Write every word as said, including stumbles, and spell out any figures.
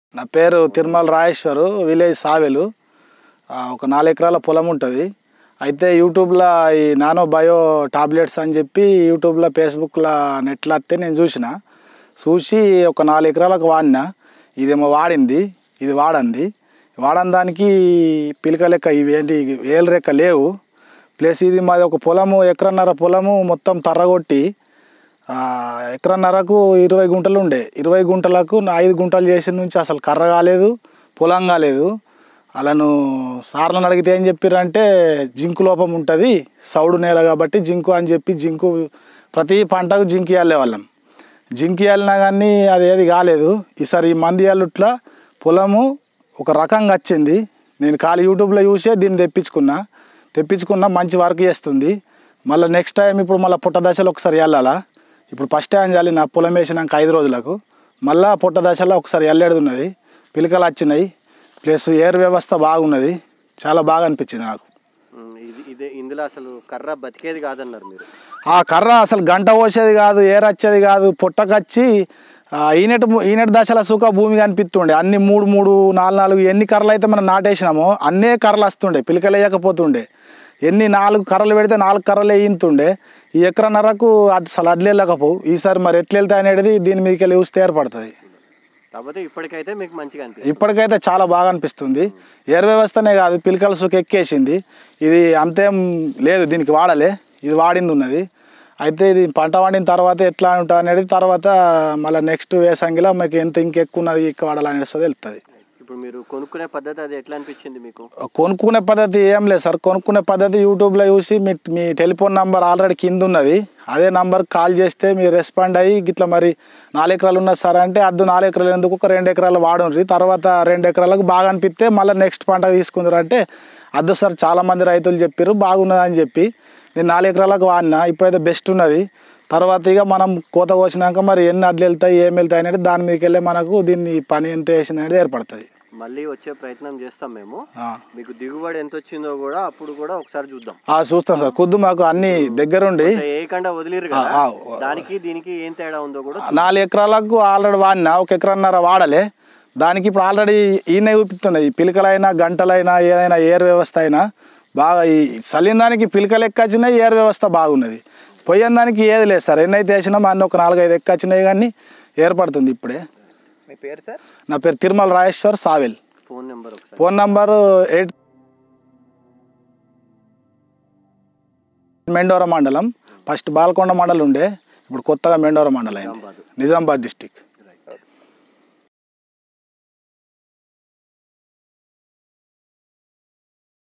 నా పేరు తిరుమల రాజేశ్వరు, విలేజ్ సావెలు. ఒక నాలుగు ఎకరాల పొలం ఉంటుంది. అయితే యూట్యూబ్లో ఈ నానో బయో టాబ్లెట్స్ అని చెప్పి యూట్యూబ్లో ఫేస్బుక్లో నెట్లో వస్తే నేను చూసిన చూసి ఒక నాలుగు ఎకరాలకు వాడిన. ఇదేమో వాడింది, ఇది వాడంది. వాడని దానికి పిలక లెక్క ఇవేంటి వేలు రెక్క లేవు. ప్లస్ ఇది మాది ఒక పొలము, ఎకరన్నర పొలము మొత్తం తర్రగొట్టి ఎకరన్నరకు ఇరవై గుంటలు ఉండే. ఇరవై గుంటలకు ఐదు గుంటలు చేసిన నుంచి అసలు కర్ర కాలేదు, పొలం కాలేదు. అలాను సార్లను అడిగితే ఏం చెప్పారంటే జింకు లోపం ఉంటుంది, సౌడు నేల కాబట్టి జింకు అని చెప్పి జింకు ప్రతి పంటకు జింకు ఇవ్వాలి వాళ్ళం. జింకు ఇవ్వాలన్నా కానీ అది ఏది కాలేదు. ఈసారి ఈ మంది ఇట్లా పొలము ఒక రకంగా వచ్చింది. నేను ఖాళీ యూట్యూబ్లో చూసే దీన్ని తెప్పించుకున్నా తెప్పించుకున్నా మంచి వర్క్ చేస్తుంది. మళ్ళీ నెక్స్ట్ టైం ఇప్పుడు మళ్ళీ పుట్ట దశలో ఒకసారి వెళ్ళాలా. ఇప్పుడు ఫస్ట్ టైం చేయాలి నా పొలం వేసినాక ఐదు రోజులకు మళ్ళీ పుట్ట దశలో ఒకసారి వెళ్ళేది ఉన్నది. పిలకలు వచ్చినాయి, ప్లస్ ఎయిర్ వ్యవస్థ బాగున్నది. చాలా బాగా అనిపించింది నాకు. ఇదే ఇందులో అసలు కర్ర బతికేది కాదన్నారు మీరు. ఆ కర్ర అసలు గంట పోసేది కాదు, ఏర్ వచ్చేది కాదు. పుట్టకచ్చి ఈనెట్ ఈనెట్ దశల సుఖ భూమి కనిపిస్తుండే. అన్ని మూడు మూడు నాలుగు నాలుగు ఎన్ని కర్రలు అయితే మనం నాటేసినామో అన్నే కర్రలు వస్తుండే, పిలకలు వేయకపోతుండే. ఎన్ని నాలుగు కర్రలు పెడితే నాలుగు కర్రలు వేయింతుండే. ఈ ఎకరన్నరకు అసలు అడ్లు వెళ్ళకపోవు. ఈసారి మరి ఎట్లా వెళ్తాయి అనేది దీని మీదకి వెళ్ళి చూస్తే ఏర్పడుతుంది. కాకపోతే ఇప్పటికైతే మీకు మంచిగా అనిపిస్తుంది. ఇప్పటికైతే చాలా బాగా అనిపిస్తుంది. ఎయిర్ వ్యవస్థనే కాదు, పిలకల సుఖ ఎక్కేసింది. ఇది అంతేం లేదు, దీనికి వాడలే, ఇది వాడింది ఉన్నది. అయితే ఇది పంట వండిన తర్వాత ఎట్లా ఉంటుంది అనేది తర్వాత మళ్ళీ నెక్స్ట్ వేసంగిలో మీకు ఎంత ఇంకెక్కువ ఉన్నది ఎక్కువ వాడాలనేది తెలుస్తుంది. ఇప్పుడు మీరు కొనుక్కునే పద్ధతి అది ఎట్లా అనిపించింది మీకు? కొనుక్కునే పద్ధతి ఏం లేదు సార్. కొనుక్కునే పద్ధతి యూట్యూబ్లో చూసి మీ మీ టెలిఫోన్ నెంబర్ ఆల్రెడీ కింద ఉన్నది. అదే నెంబర్కి కాల్ చేస్తే మీరు రెస్పాండ్ అయ్యి ఇట్లా మరి నాలుగు ఎకరాలు ఉన్నది సార్ అంటే అద్దు నాలుగు ఎకరాలు ఎందుకు ఒక రెండు ఎకరాలు వాడుండ్రి, తర్వాత రెండు ఎకరాలకు బాగా అనిపిస్తే మళ్ళీ నెక్స్ట్ పంట తీసుకుందరు అంటే అద్దు సార్ చాలామంది రైతులు చెప్పారు బాగున్నది అని చెప్పి నేను నాలుగు ఎకరాలకు వాడినా. ఇప్పుడైతే బెస్ట్ ఉన్నది. తర్వాత ఇక మనం కోత కోసినాక మరి ఎన్ని అడ్లు వెళ్తాయి ఏం వెళ్తాయి అనేది దాని మీదకి వెళ్ళి మనకు దీన్ని పని ఎంత వేసింది అనేది ఏర్పడుతుంది. మళ్ళీ వచ్చే ప్రయత్నం చేస్తాం మేము. మీకు దిగుబడి ఎంత వచ్చిందో కూడా అప్పుడు కూడా ఒకసారి చూద్దాం. చూస్తాం సార్. కొద్దు మాకు అన్ని దగ్గరుండి ఏకండా వదిలేరు కదా, దానికి దీనికి ఏం తేడా ఉందో కూడా. నాలుగు ఎకరాలకు ఆల్రెడీ వాడినా, ఒక ఎకరన్నర వాడలే. దానికి ఇప్పుడు ఆల్రెడీ ఈయన చూపిస్తున్నాయి. పిలకలైనా గంటలైనా ఏదైనా ఎయిర్ వ్యవస్థ అయినా బాగా ఈ చల్లిన దానికి పిలకలు ఎక్కచ్చినాయి, ఎయిర్ వ్యవస్థ బాగున్నది. పోయిన దానికి ఏది లేదు సార్. ఎన్నైతే వేసినా అన్నీ ఒక నాలుగైదు ఎక్కచ్చినాయి కానీ ఏర్పడుతుంది ఇప్పుడే. మీ పేరు సార్? నా పేరు Tirumala Rajeshwar, Savel. Phone number phone number eight Mendora మండలం. ఫస్ట్ బాల్కొండ మండలం ఉండే, ఇప్పుడు కొత్తగా మెండోరా మండలం అయింది, నిజామాబాద్ డిస్టిక్.